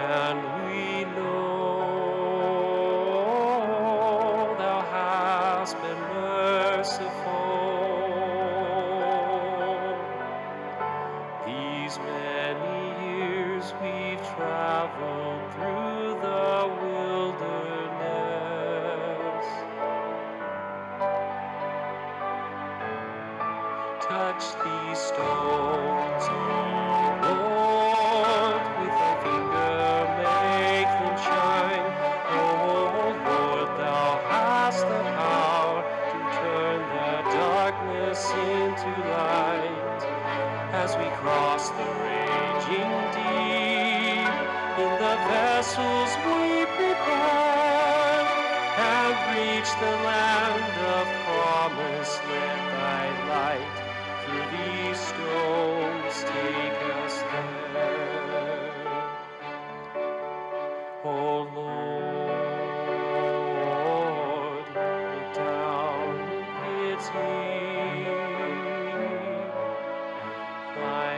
and we know thou hast been merciful. These many years we've traveled through the wilderness. Touch these stones, O Lord, with thy finger make them shine. O Lord, thou hast the power to turn the darkness into light. As we cross the raging deep, in the vessels we prepare, and reach the land of promise, let thy light through these stones take us there. O Lord, look down in pity. Thy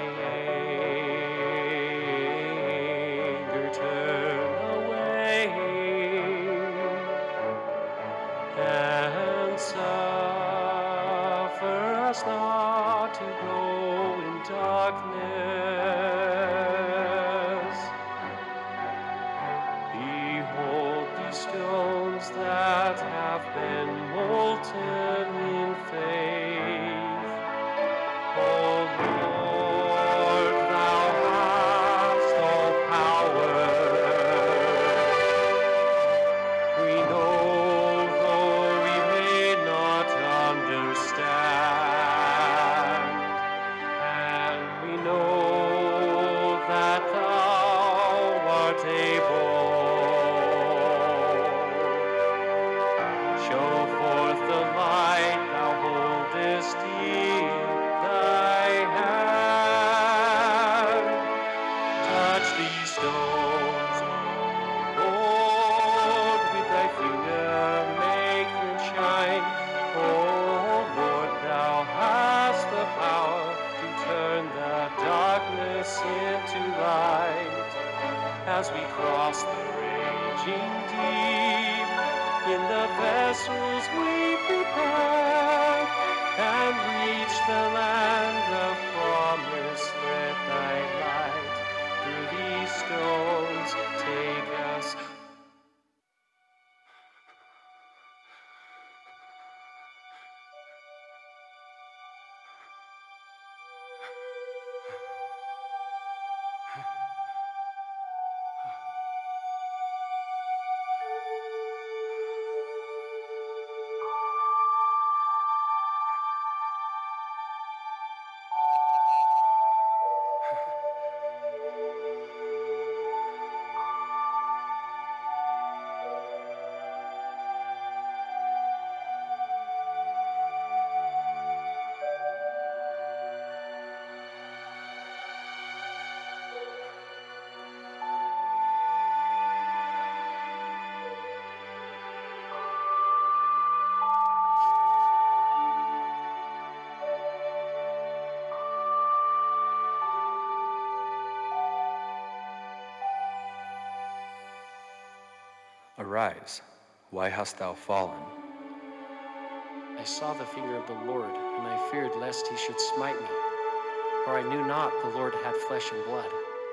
anger turn away, and suffer us not to go in darkness. Behold these stones that have been molten in faith. O Lord, thou hast all power. We know, though we may not understand, and we know that thou art able. Show forth the light thou holdest in thy hand. Touch these stones, O Lord, with thy finger make them shine. O Lord, thou hast the power to turn the darkness into light. As we cross the raging deep, in the vessels we prepare, and reach the land of promise, let thy light through these stones take us. Arise, why hast thou fallen? I saw the finger of the Lord, and I feared lest he should smite me, for I knew not the Lord had flesh and blood.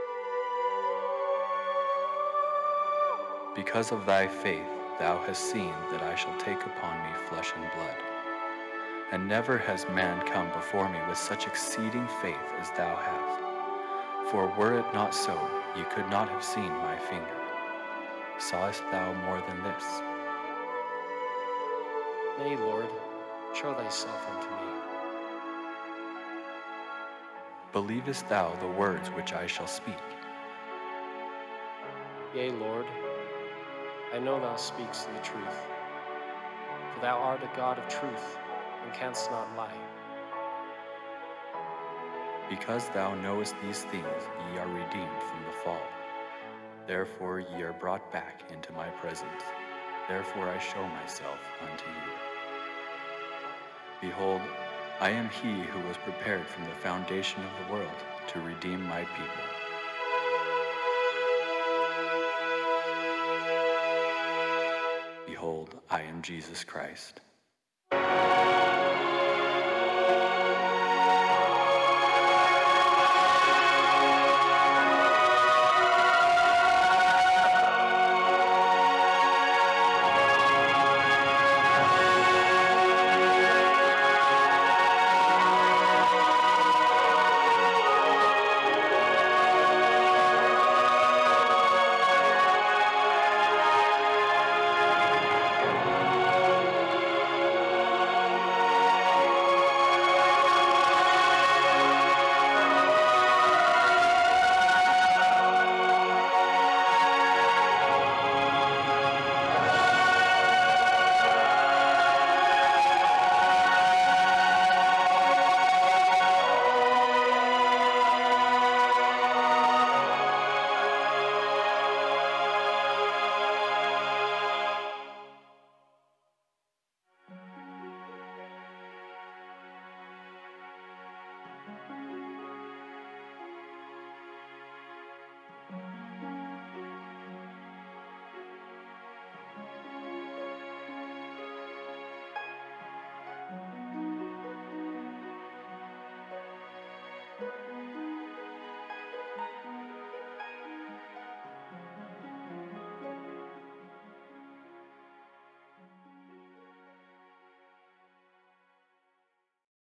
Because of thy faith thou hast seen that I shall take upon me flesh and blood. And never has man come before me with such exceeding faith as thou hast. For were it not so, ye could not have seen my finger. Sawest thou more than this? Nay, Lord, show thyself unto me. Believest thou the words which I shall speak? Yea, Lord, I know thou speakest the truth. For thou art a God of truth, and canst not lie. Because thou knowest these things, ye are redeemed from the fall. Therefore ye are brought back into my presence. Therefore I show myself unto you. Behold, I am he who was prepared from the foundation of the world to redeem my people. I am Jesus Christ.